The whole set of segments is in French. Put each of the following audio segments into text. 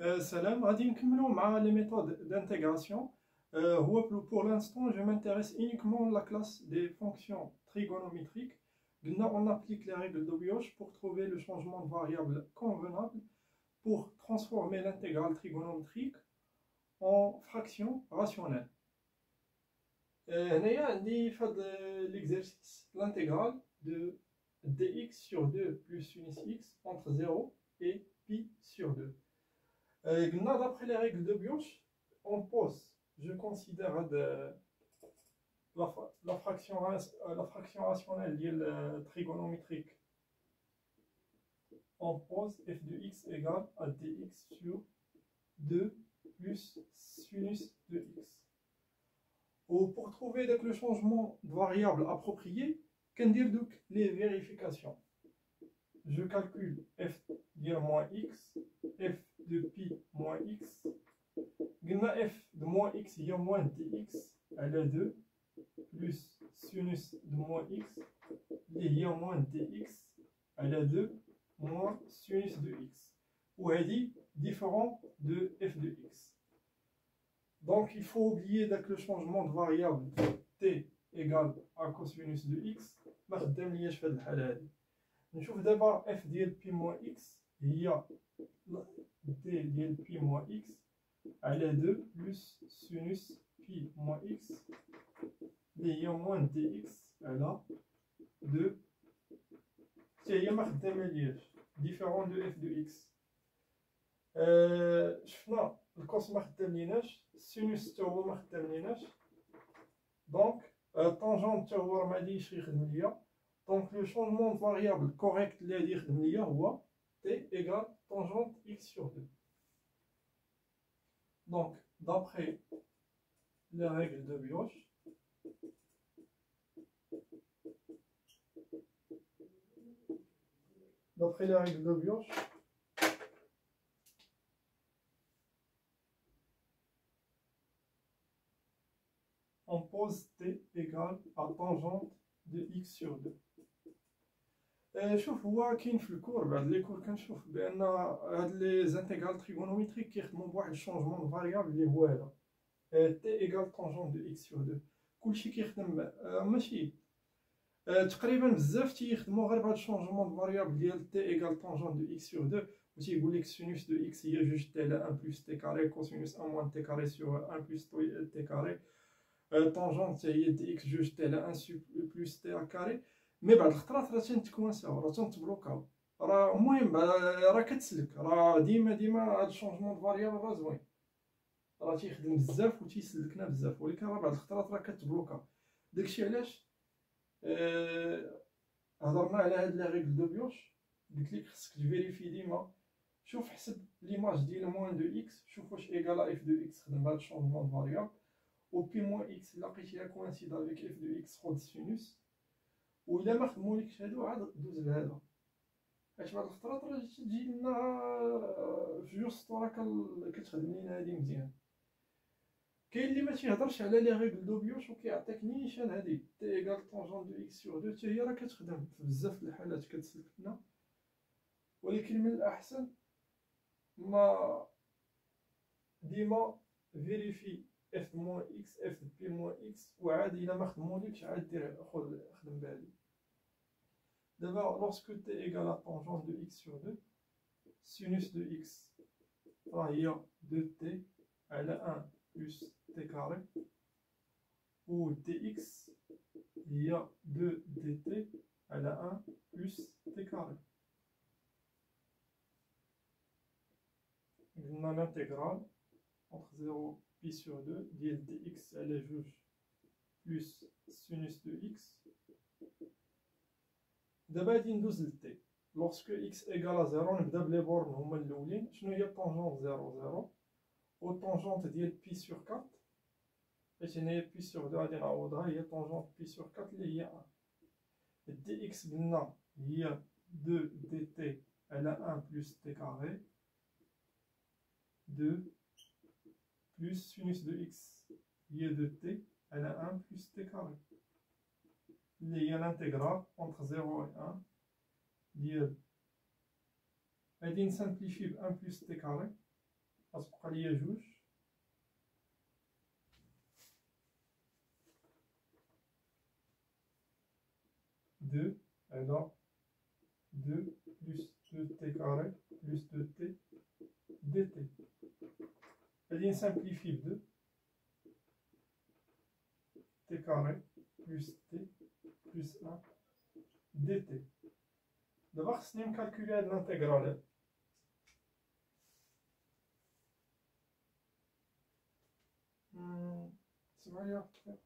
Salam, غادي نكملوا مع les méthodes d'intégration. Pour l'instant, je m'intéresse uniquement à la classe des fonctions trigonométriques. Maintenant, on applique les règles de Bioch pour trouver le changement de variable convenable pour transformer l'intégrale trigonométrique en fraction rationnelle. هنايا عندي في هذا l'exercice l'intégrale de dx sur 2 plus sinus x entre 0 et pi sur 2. D'après les règles de Bioch, on pose, je considère la fraction rationnelle trigonométrique. On pose f de x égale à dx sur 2 plus sinus de x. Pour trouver le changement de variable approprié, qu'en dire donc les vérifications. Je calcule f de moins x, f de pi moins x. F de moins x il y a moins dx, elle est 2, plus sinus de moins x, il y a moins dx, elle est 2, moins sinus de x. Ou elle dit différent de f de x. Donc il faut oublier que le changement de variable t égale à cosinus de x. ما خداملياش في هذه الحالة هذه. نشوف دابا f ديال بي موان x هي t ديال بي موان x على 2 plus sinus pi moins x اللي هي moins dx على 2 حتى هي ما خداملياش différent de f de x. شفنا الكوس ما خدامليناش، السينوس حتى هو ما خدامليناش، دونك طونجون حتى هو راه ما غاديش يخدم ليا. دونك لو شونجمون فاريابل كوريكت اللي غادي يخدم ليا هو t égale tangente x sur 2. Donc, d'après les règles de Bioch, on pose t égale à tangente de x sur 2. شوف هو كاين في الكور بعد لي كور كنشوف بان هاد لي زانتيغرال تريغونوميتريك كيخدموا بواحد الشونجمون فاريابل اللي هو هذا تي ايغال طونجون دو اكس سور 2. كلشي كيخدم ماشي تقريبا بزاف تيخدموا غير بهاد الشونجمون فاريابل ديال تي ايغال طونجون دو اكس سور 2 و تيقول لك سينوس دو اكس هي جوج تي على 1 بلس تي كاري كوسينوس 1 موان تي كاري سور 1 بلس تي كاري طونجون هي دي اكس جوج تي على 1 بلس تي كاري. مي بعد الخطرات راه تنتكوانساو راه تنتبلوكاو راه المهم راه كتسلك راه ديما هاد الشونجمون دو فاريابل راه زوين راه تيخدم بزاف و تيسلكنا بزاف، ولكن راه بعد الخطرات راه كتبلوكا. داكشي علاش هضرنا على هاد لي ريغل دو بيوش. قلت لك خصك تفيريفي ديما، شوف حسب ليماج ديال موان دو اكس، شوف واش ايكالا اف دو اكس خدم بهاد الشونجمون دو فاريابل، و بي موان اكس لقيتيها كوانسيد افيك اف دو اكس خد سينوس، و الا ما خدمولكش هادو عاد دوز لهذا، حيت بعض الخطرات راه تجي لنا في جوستو راه كتخدم لينا هادي مزيان. كاين اللي ما تيهضرش على لي ريغل دو بيوش و كيعطيك نيشان هادي تي ايغال طونجون دو اكس سور 2 حتى هي راه كتخدم في بزاف د الحالات كتسلك لنا، ولكن من الاحسن ما ديما فيريفي اف موان اكس اف بي موان اكس، وعاد الا ما خدمولكش عاد دير خدم بهادي. D'abord, lorsque t égale à tangente de x sur 2, sinus de x, il y a 2t à la 1 plus t carré, ou dx, il y a 2 dt à la 1 plus t carré. On a l'intégrale entre 0 pi sur 2, dx, elle est juge plus sinus de x. دابا غادي ندوز للتي. لوغسكو اكس ايكال 0 نبدا بلي بورن هما الاولين. شنو هي طونجونت 0 0 و طونجونت ديال بي سور 4 حيت هنايا بي سور 2 غادي نعوضها هي طونجونت بي سور 4 اللي هي 1. دي اكس قلنا هي 2 دي تي على 1 بلس تي كاري 2 بلس سينوس دو اكس هي 2 تي على 1 بلس تي كاري اللي هي l'intégrale entre 0 et 1 ديال غادي نسامبليفي ب 1 بلس تي كاري غتبقى ليا جوج دو على دو بلس دو تي كاري بلس دو تي دي تي. غادي نسامبليفي بدو تي كاري بلس تي بلس 1 دي تي. دابا خصني نكالكولي هاد الانتيغرال. سمع لي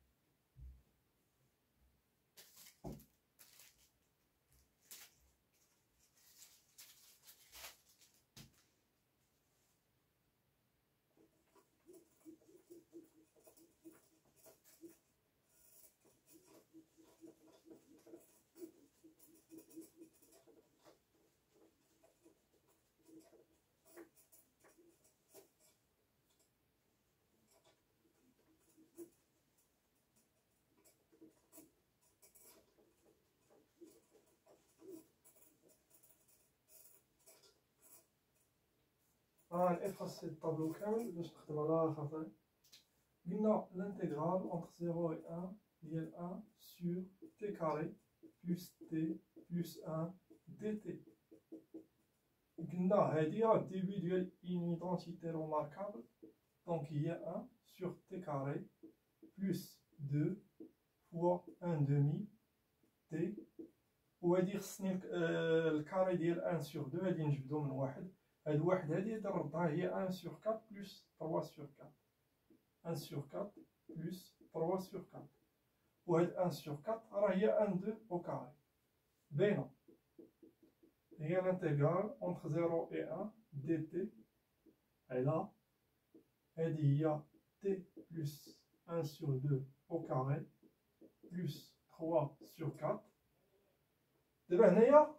نإفاسي الطابلو كامل باش نخدم على خاطر قلنا الانتيغرال اونتر 0 و 1 ديال 1 سور تي كاري بلس تي بلس 1 دي تي. قلنا هادي راه الديبي ديال اون ايدونتيتي روماركابل، دونك هي 1 سور تي كاري بلس 2 فوا 1 دومي تي. وهادي خصني الكاري ديال 1 سور 2 غادي نجبدو من واحد. هاد واحد هادي نردها هي 1 سور 4 بلس 3 سور 4. 1 سور 4 بلس 3 سور 4. وهاد 1 سور 4 راه هي 1 2 او كاري. باينة هي الانتيغرال اونتر 0 و 1 دي تي على هادي هي تي بلس 1 سور 2 او كاري بلس 3 سور 4. دابا هنايا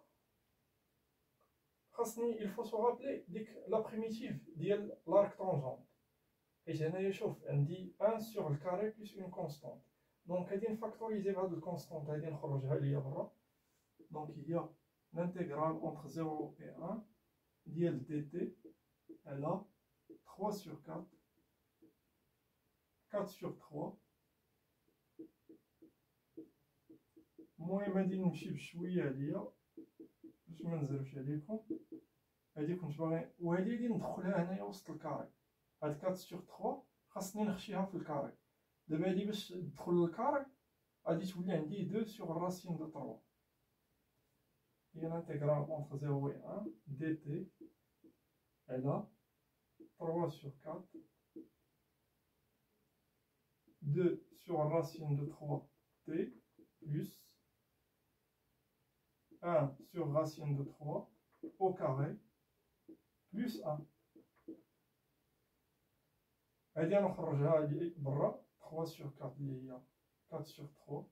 خاصني il faut se rappeler ديك لا بريميتيف ديال لارك طونجون، حيت هنايا شوف عندي 1 سور الكاري بلس اون كونستونط، دونك غادي نفاكتوريزي بهاد الكونستونط هادي نخرجها ليا برا. دونك هي الانتيغرال اونتر 0 و 1 ديال دي تي على 3 سور 4 4 سور 3. المهم غادي نمشي بشويه عليا باش ما نزربش عليكم. هادي كنت باغي وهادي غادي ندخلها هنايا وسط الكاري. هاد 4 سور 3 خاصني نخشيها في الكاري. دابا هادي باش تدخل للكاري غادي تولي عندي 2 سور الراسين دو 3. هي الانتيغرال اونتر 0 و 1 دي تي على 3 سور 4 2 سور الراسين دو 3 تي بلس 1 sur racine de 3 au carré plus 1. غادي نخرجها برا 3 sur 4 اللي هي 4 sur 3.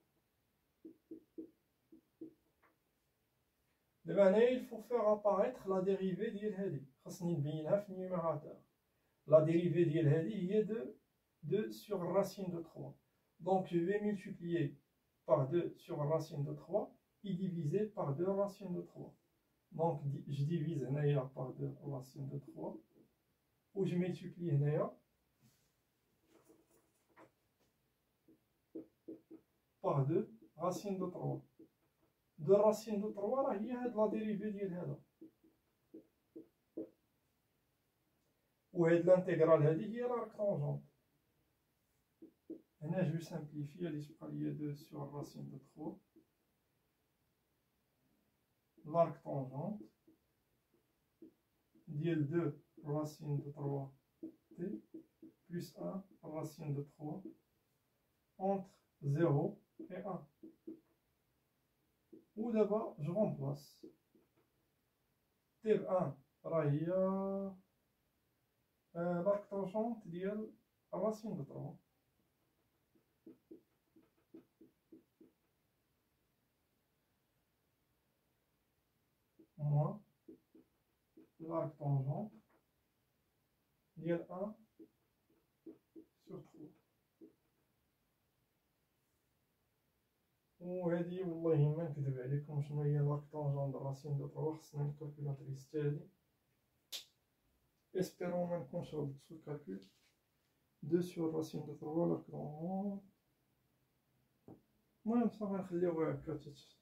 دابا هنايا il faut faire apparaître la dérivée ديال هادي، خاصني نبينها في النيميراتور. la dérivée ديال هادي هي 2 sur racine de 3. donc je vais multiplier par 2 sur racine de 3 et divisé par 2 racines de 3. Donc je divise par 2 racines de 3 ou je multiplie par 2 racines de 3. 2 racines de 3 هي هاد لا ديريفي ديال هذا، وهاد الانتيغرال هادي هي لارك طونجونت. هنا جو سامبليفي غادي تبقى ليا 2 sur racine de 3 l'arc tangente ديال 2 racine de 3 t plus 1 racine de 3 entre 0 et 1. ou d'abord je remplace t 1 راه هي l'arc tangente ديال racine de 3 moins l'arc tangente ديال 1 sur 3. وهادي والله ما نكذب عليكم شنو هي l'arc tangente de racine de 3 خصنا الكالكولاتريس تاعي. اسبيرون ما نكونش غلطت في الكالكول. 2 سور راسين دو 3 لا كرومون. المهم صافي نخليوها هكا